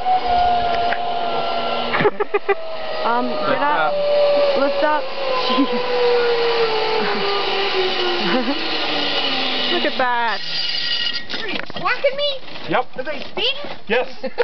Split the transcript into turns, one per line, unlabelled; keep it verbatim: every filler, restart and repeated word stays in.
um, get up. Lift up. Jeez. Look at that.
Are you whacking me?
Yep.
Are they speeding?
Yes.